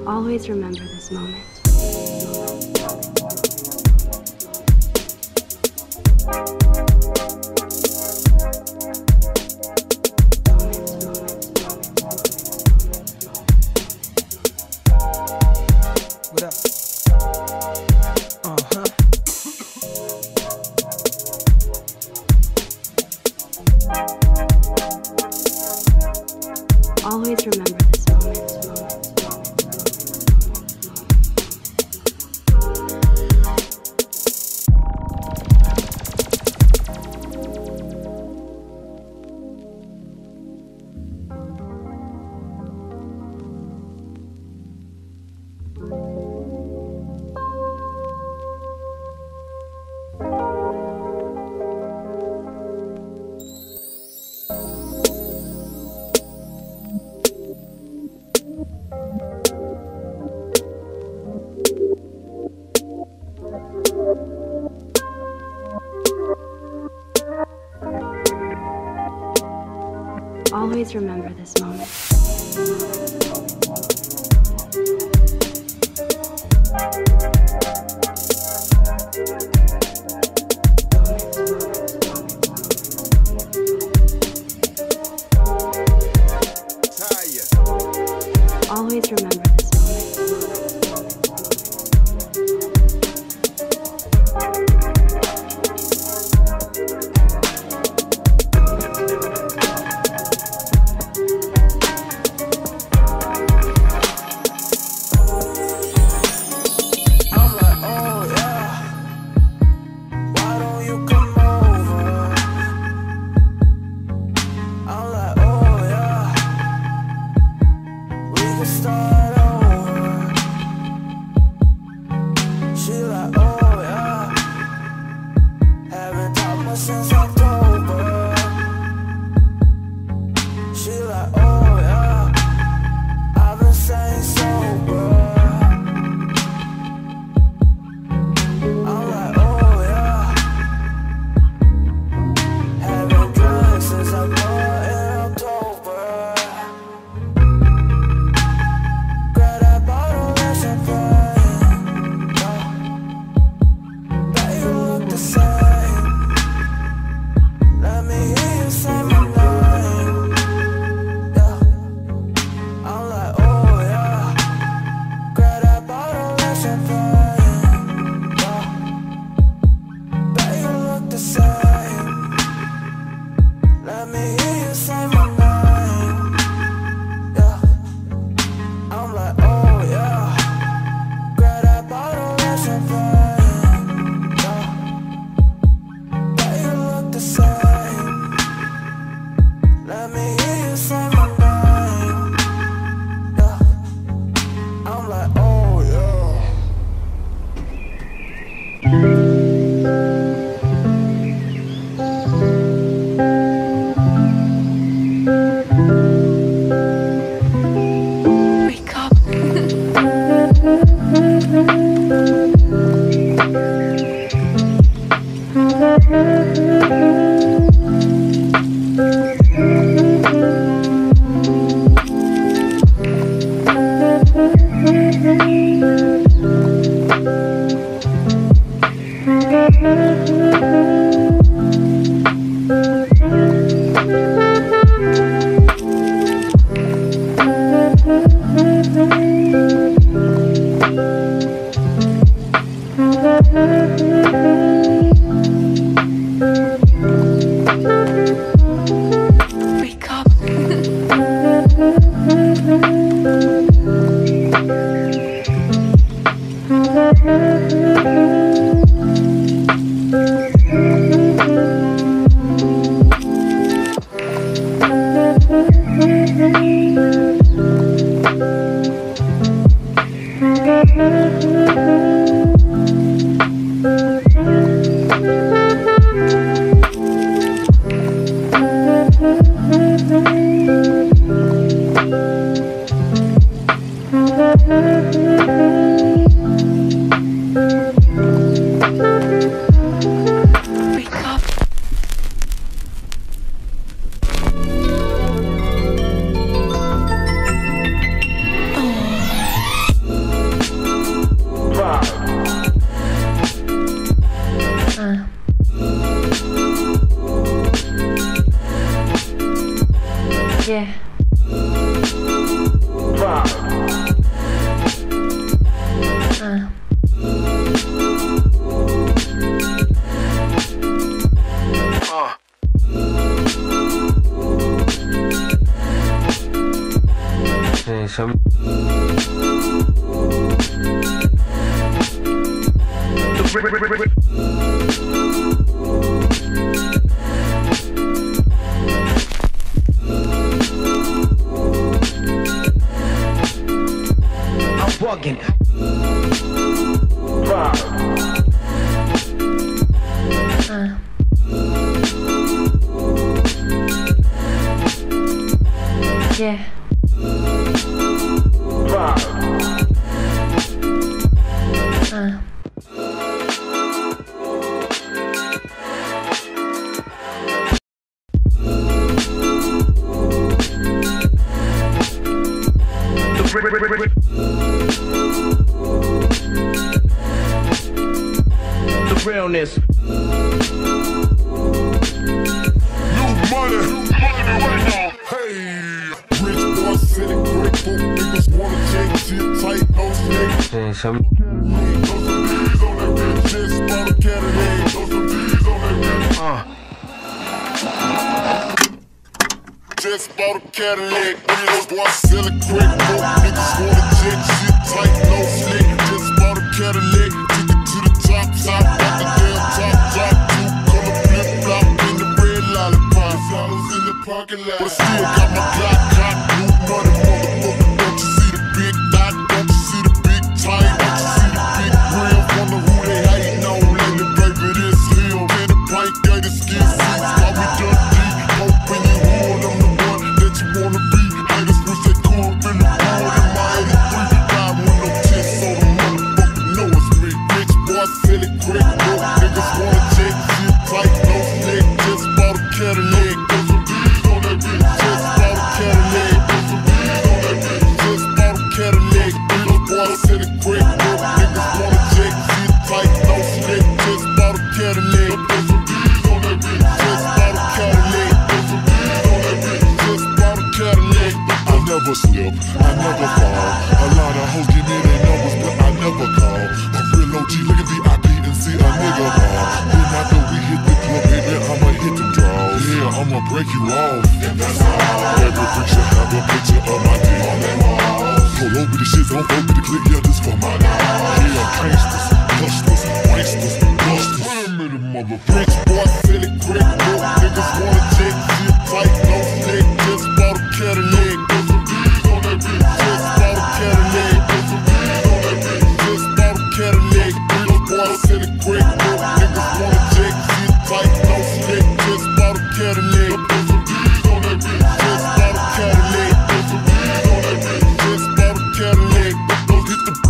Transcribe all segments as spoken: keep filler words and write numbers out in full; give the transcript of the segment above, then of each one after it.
Always remember this moment. What up? Uh-huh. Always remember this moment. Always remember this moment. Always remember this start over. She like, oh yeah, haven't talked much since October. She like, oh yeah, I've been staying sober. I'm like, oh yeah, haven't drank since I bought in October. Grab that bottle of champagne, yeah. Bet you look the same. Let me hear you say my name, yeah. some. I'm bugging. Uh. Yeah. Uh. The realness. New money, right now. Hey, rich boy city, grateful niggas wanna check shit tight, no snakes. Yeah, some. Throw some D's on that bitch, just bought a Cadillac. Throw some D's on that bitch. Uh. Just bought a Cadillac. Rich boy city, grateful niggas wanna check shit tight, no snakes. Just bought a Cadillac, took it to the top, top, got the damn top, top. Two color flip flop in the red lollipop. Dollars in the parking lot, but still got my Glock, Glock, new money, motherfucker. Don't you see the big dot? Don't you see the big tie? Don't you see the big grill? Wonder who they hating on lately, baby. This hill, get a pint, get a skin seats, while we done deep. Hoping you hold, I'm the one that you wanna be. Haters wish they could been the world in my eighty-three. Ride with no tits, so the motherfucker know it's me. Rich boy, silly, quick, broke niggas wanna check shit tight, no snake. Just bought a Cadillac. Throw some D's on that bitch. Just bought a Cadillac. Throw some D's on that bitch. Just bought a Cadillac. Rich boy, silly, quick, broke niggas wanna check shit tight, no snake. Just bought a Cadillac. Throw some D's on that bitch. Just bought a Cadillac. Throw some D's on that bitch. Just bought a Cadillac. I never slip, I never fall. A lot of hoes give me their numbers, but I never call. A real O G, look at the I P and see a nigga ball. Then after we hit the club, baby, I'ma hit them draws. Yeah, I'ma break you off. Every freak should have a picture of my dick. Hold over the shit, don't over the click, yeah, this for my dog. Yeah, gangsters, hustlers, wanksters, busters. Wait a minute, mother. Rich boy, silly, quick, broke niggas wanna check shit tight, no snake. Just bought a Cadillac. Throw some D's on that bitch. Just bought a Cadillac. Throw some D's on that bitch. Just bought a Cadillac. Rich boy, silly, quick, broke niggas wanna check shit tight, no snake. Just bought a Cadillac. Throw some D's on that bitch. Just bought a Cadillac. Throw some D's on that bitch. Just bought a Cadillac. Don't hit the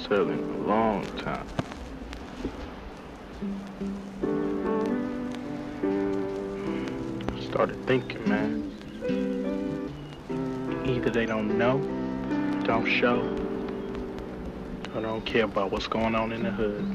necessarily in a long time. I started thinking, man. Either they don't know, don't show, or don't care about what's going on in the hood.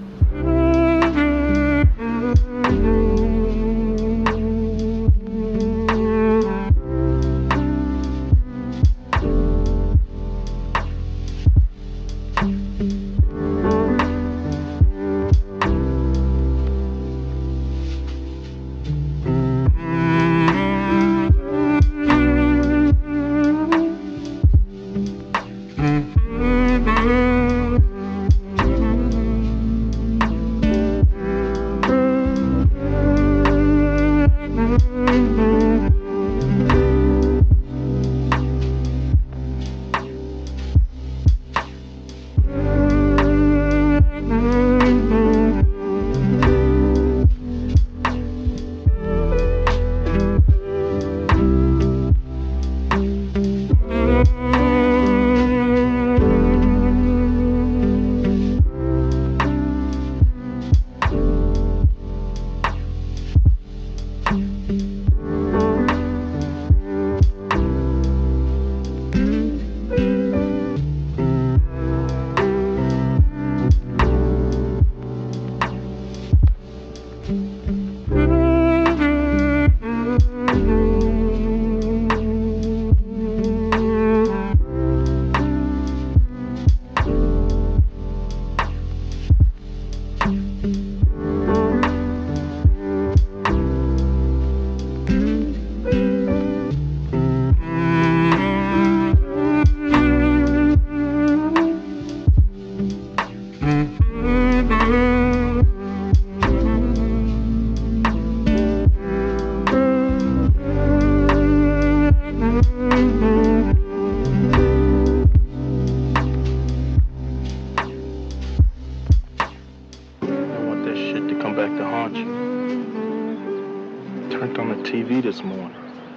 This morning.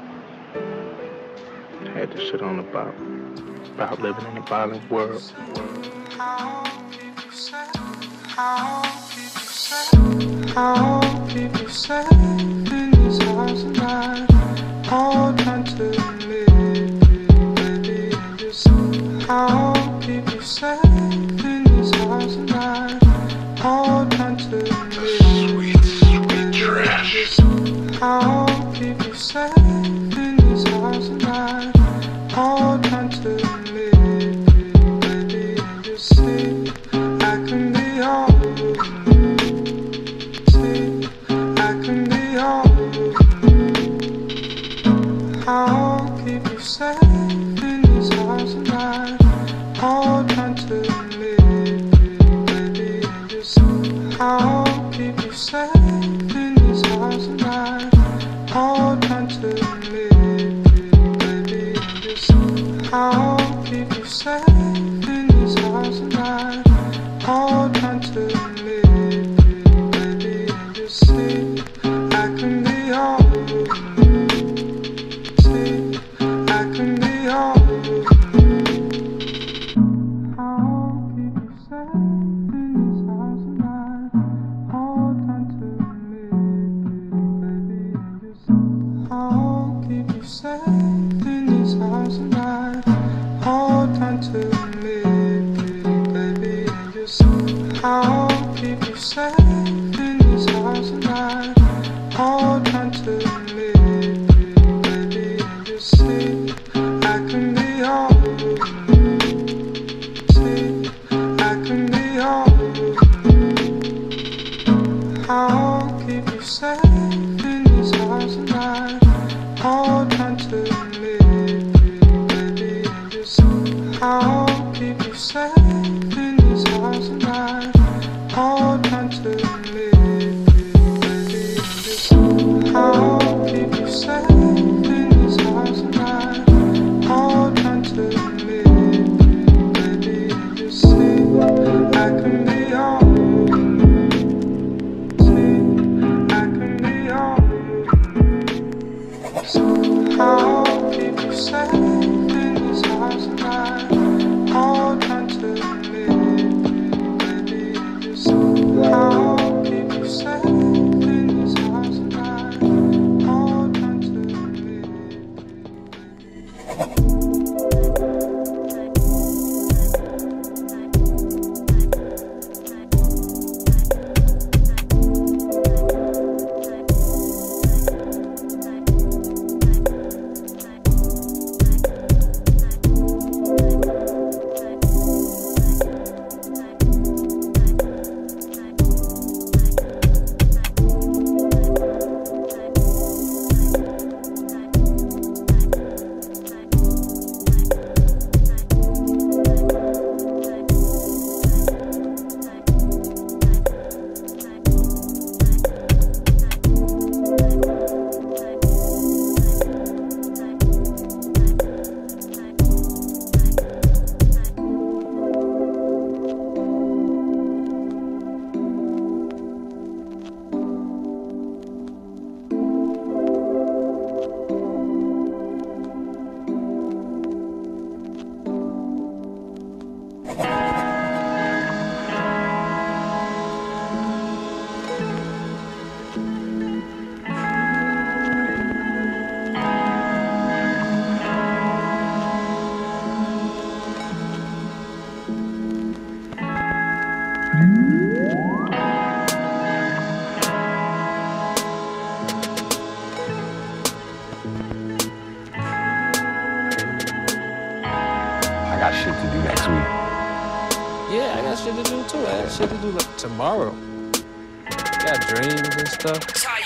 I had this shit on about about living in a violent world. How people say, how people say, how people say in this house and I all trying to live, baby, just how people say in this house and I all trying to live. Sweet, sweet trash. How people say in this house and I all trying to live, baby, you see, I can be all of you. See, I can be all of you. How people say in this house and I all trying to live, baby, you see, how people say in this house and I all trying to live, baby, just how people say in this house and I all trying to live, baby, just see, I can be all of you. See, I can be all of you. How people say in this house and I all trying to how people say in this house and I all trying to live, baby, just how people say in this house and I all trying to live, baby, just see, I can be all of you. See, I can be all of you. How people say in this house and I all trying to live, baby, just how people say in this house and I all trying to live, baby, just how people say in this house and I all trying to live, baby, just see, I can be all of you. See, I can be all of you. How people say in this house and I all trying to live, got shit to do next week. Yeah, I got shit to do too. I got shit to do like tomorrow. Got dreams and stuff.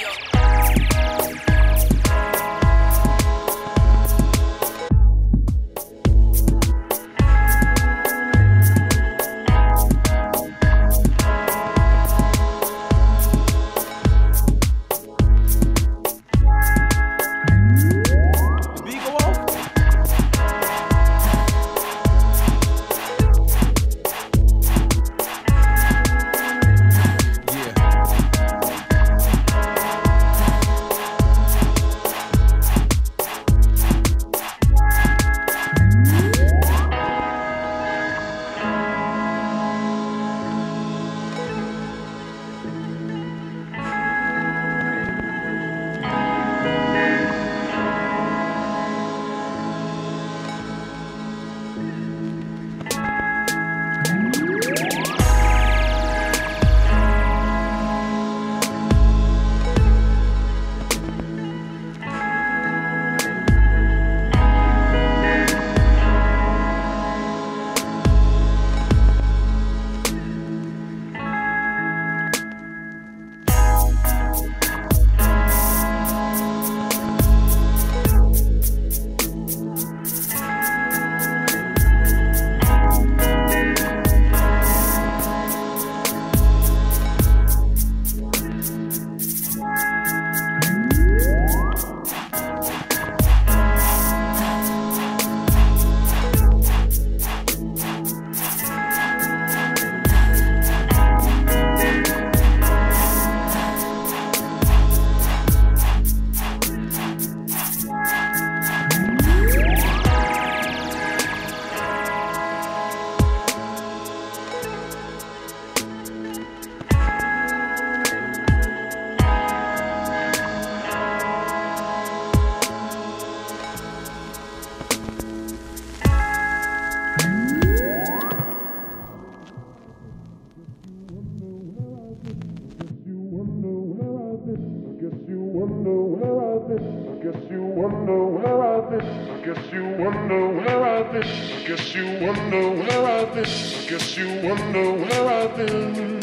guess you wonder where I've been. I guess you wonder where I've been. I guess you wonder where I've been.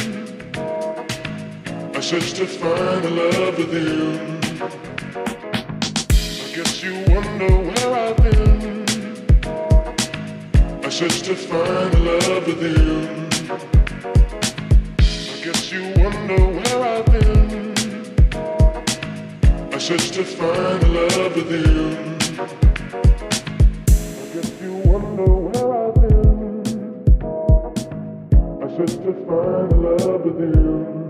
I searched to find a love within. I guess you wonder where I've been. I searched to find a love within. I guess you wonder where I've been. I searched to find a love within. I guess you wonder where I've been. I searched to find a love within.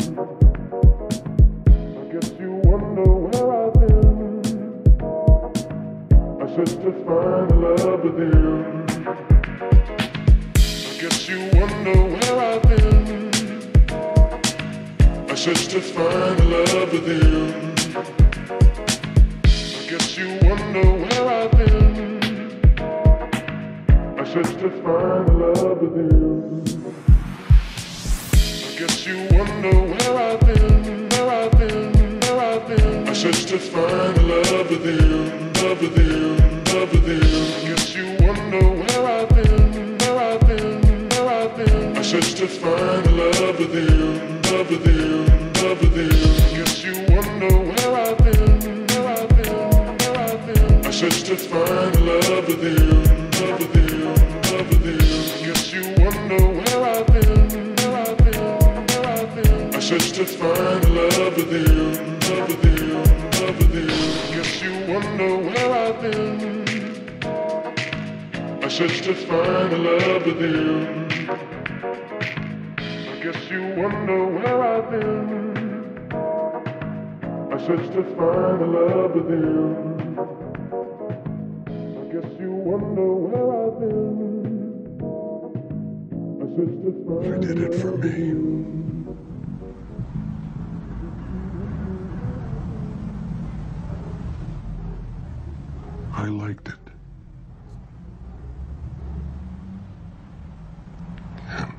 I guess you wonder where I've been. I searched to find a love within. I guess you wonder where I've been. I searched to find a love within. I guess you wonder where I've been. I searched to find a love within. I guess you wonder where I've been, where I've been, where I've been. I searched to find a love within, love within, love within. I guess you wonder where I've been, where I've been, where I've been. I searched to find a love within, love within, love within. I guess you wonder where I've been, where I've been, where I've been. I searched to find a love within, love within, love within. I guess you wonder where I've been, where I've been, where I've been. I searched to find a love within, love within, love within. I guess you wonder where I've been. I searched to find a love within. I guess you wonder where I've been. I searched to find a love within. I guess you wonder where I've been. I searched to find a love within. You did it for me. I liked it. And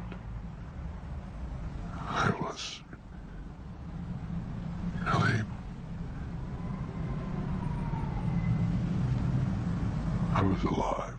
I was really, I was alive.